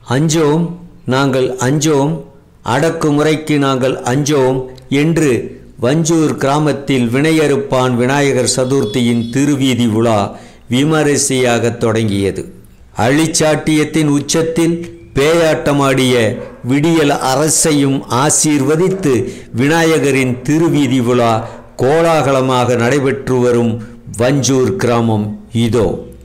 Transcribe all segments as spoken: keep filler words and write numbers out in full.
அஞ்சோம் நாங்கள் அஞ்சோம், அடக்குமுறைக்கு நாங்கள் அஞ்சோம் என்று வஞ்சூர் கிராமத்தில் வினையறுப்பான் விநாயகர் சதுர்த்தியின் திருவீதி உலா விமரிசையாக தொடங்கியது. அழிச்சாட்டியத்தின் உச்சத்தில் பேயாட்டமாடிய விடியல் அரசையும் ஆசீர்வதித்து விநாயகரின் திருவீதி விழா கோலாகலமாக நடைபெற்று வரும் வஞ்சூர் கிராமம் இதோ.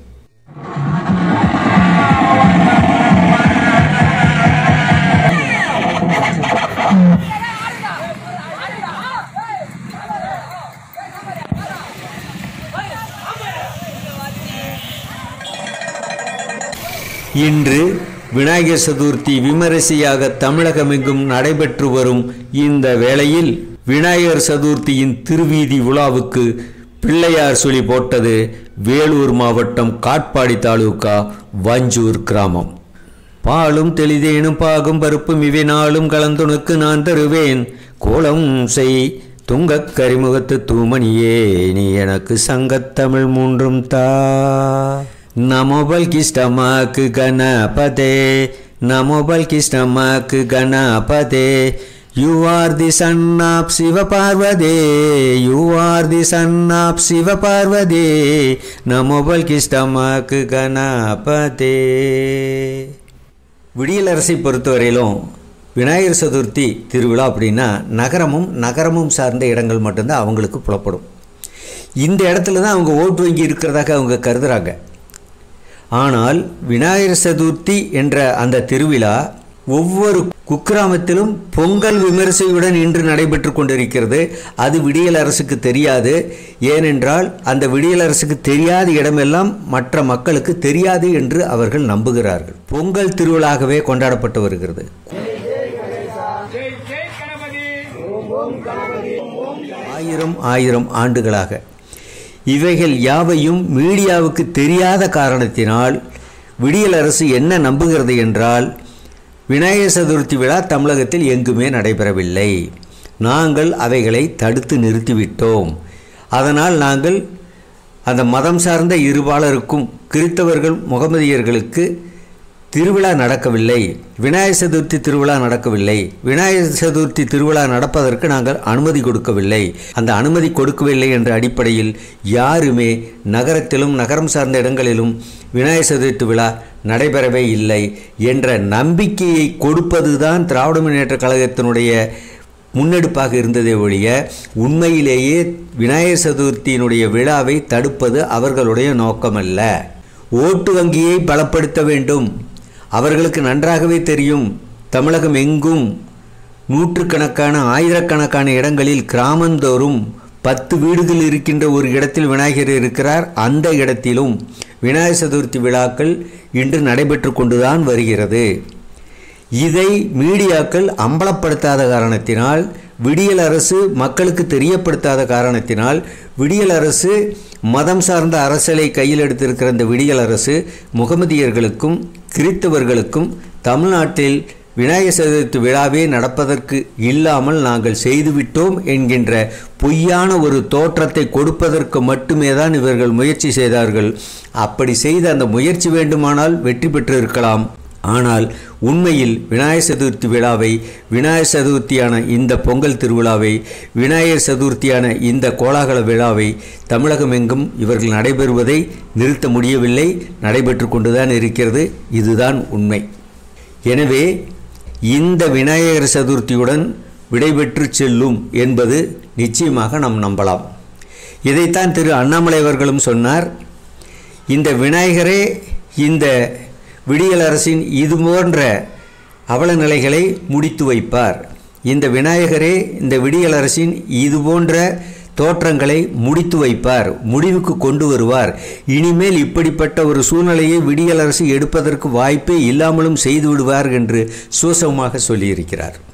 இன்று விநாயகர் சதுர்த்தி விமரிசையாக தமிழகமெங்கும் நடைபெற்று வரும் இந்த வேளையில் விநாயகர் சதுர்த்தியின் திருவீதி விழாவுக்கு பிள்ளையார் சுழி போட்டது வேலூர் மாவட்டம் காட்பாடி தாலுகா வஞ்சூர் கிராமம். பாலும் தெளிதேனும் பாகும் பருப்பும் இவை நாளும் கலந்துணுக்கு நான் தருவேன், கோலம் செய் துங்கக் கரிமுகத்து தூமணியே நீ எனக்கு சங்கத்தமிழ் மூன்றும் தா. நமோ பல்கிஷ்டமாக்கு கணபதே, நமோ பல்கிஷ்டமாக்கு கணபதே, you are the son of Shiva பார்வதே, you are the son of Shiva பார்வதே, நமோ பல்கிஷ்டமாக்கு கணபதே. விடியல் அரசை பொறுத்தவரையிலும் விநாயகர் சதுர்த்தி திருவிழா அப்படின்னா நகரமும் நகரமும் சார்ந்த இடங்கள் மட்டும்தான் அவங்களுக்கு புலப்படும். இந்த இடத்துல தான் அவங்க ஓட்டு வங்கி இருக்கிறதாக அவங்க கருதுகிறாங்க. ஆனால் விநாயகர் சதுர்த்தி என்ற அந்த திருவிழா ஒவ்வொரு குக்கிராமத்திலும் பொங்கல் விமரிசையுடன் இன்று நடைபெற்று கொண்டிருக்கிறது. அது விடியல் அரசுக்கு தெரியாது. ஏனென்றால் அந்த விடியல் அரசுக்கு தெரியாத இடமெல்லாம் மற்ற மக்களுக்கு தெரியாது என்று அவர்கள் நம்புகிறார்கள். பொங்கல் திருவிழாகவே கொண்டாடப்பட்டு வருகிறது. ஆயிரம் ஆயிரம் ஆண்டுகளாக இவைகள் யாவையும் மீடியாவுக்கு தெரியாத காரணத்தினால் விடியல் அரசு என்ன நம்புகிறது என்றால் விநாயகர் சதுர்த்தி விழா தமிழகத்தில் எங்குமே நடைபெறவில்லை, நாங்கள் அவைகளை தடுத்து நிறுத்திவிட்டோம், அதனால் நாங்கள் அந்த மதம் சார்ந்த இருபாலருக்கும் கிறித்தவர்கள் முகமதியர்களுக்கு திருவிழா நடக்கவில்லை, விநாயகர் சதுர்த்தி திருவிழா நடக்கவில்லை, விநாயகர் சதுர்த்தி திருவிழா நடப்பதற்கு நாங்கள் அனுமதி கொடுக்கவில்லை, அந்த அனுமதி கொடுக்கவில்லை என்ற அடிப்படையில் யாருமே நகரத்திலும் நகரம் சார்ந்த இடங்களிலும் விநாயகர் சதுர்த்தி விழா நடைபெறவே இல்லை என்ற நம்பிக்கையை கொடுப்பதுதான் திராவிட முன்னேற்ற கழகத்தினுடைய முன்னெடுப்பாக இருந்ததே ஒழிய உண்மையிலேயே விநாயகர் சதுர்த்தியினுடைய விழாவை தடுப்பது அவர்களுடைய நோக்கமல்ல. ஓட்டு வங்கியை பலப்படுத்த வேண்டும். அவர்களுக்கு நன்றாகவே தெரியும், தமிழகம் எங்கும் நூற்றுக்கணக்கான ஆயிரக்கணக்கான இடங்களில் கிராமந்தோறும் பத்து வீடுகள் இருக்கின்ற ஒரு இடத்தில் விநாயகர் இருக்கிறார். அந்த இடத்திலும் விநாயகர் சதுர்த்தி விழாக்கள் இன்று நடைபெற்று கொண்டுதான் வருகிறது. இதை மீடியாக்கள் அம்பலப்படுத்தாத காரணத்தினால், விடியல் அரசு மக்களுக்கு தெரியப்படுத்தாத காரணத்தினால், விடியல் அரசு மதம் சார்ந்த அரசியலை கையில் எடுத்திருக்கிற இந்த விடியல் அரசு முகமதியர்களுக்கும் கிறித்தவர்களுக்கும் தமிழ்நாட்டில் விநாயகர் சதுர்த்தி விழாவே நடப்பதற்கு இல்லாமல் நாங்கள் செய்துவிட்டோம் என்கின்ற பொய்யான ஒரு தோற்றத்தை கொடுப்பதற்கு மட்டுமே தான் இவர்கள் முயற்சி செய்தார்கள். அப்படி செய்த அந்த முயற்சி வேண்டுமானால் வெற்றி பெற்று இருக்கலாம். ஆனால் உண்மையில் விநாயகர் சதுர்த்தி விழாவை, விநாயகர் சதுர்த்தியான இந்த பொங்கல் திருவிழாவை, விநாயகர் சதுர்த்தியான இந்த கோலாகல விழாவை தமிழகம் எங்கும் இவர்கள் நடைபெறுவதை நிறுத்த முடியவில்லை, நடைபெற்று கொண்டுதான் இருக்கிறது. இதுதான் உண்மை. எனவே இந்த விநாயகர் சதுர்த்தியுடன் விடைபெற்று செல்லும் என்பது நிச்சயமாக நாம் நம்பலாம். இதைத்தான் திரு அண்ணாமலை அவர்களும் சொன்னார். இந்த விநாயகரே இந்த விடியல் அரசின் இது போன்ற அவல நிலைகளை முடித்து வைப்பார். இந்த விநாயகரே இந்த விடியல் அரசின் இது போன்ற தோற்றங்களை முடித்து வைப்பார், முடிவுக்கு கொண்டு வருவார். இனிமேல் இப்படிப்பட்ட ஒரு சூழ்நிலையை விடியல் அரசு எடுப்பதற்கு வாய்ப்பே இல்லாமலும் செய்து விடுவார் என்று சூசகமாக சொல்லியிருக்கிறார்.